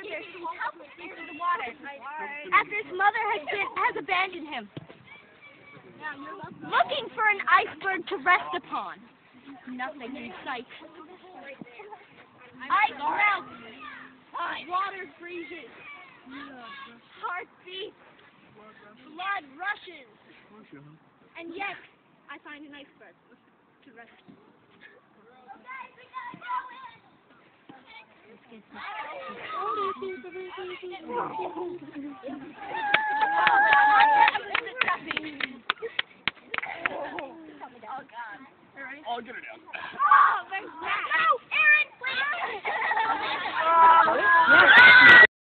there so he helps into the water. After his mother has abandoned him. Looking for an iceberg to rest upon. Nothing in sight. Ice melts. Water freezes. Heart beats. Blood rushes. And yet, I find an iceberg to rest upon. I'll get it out.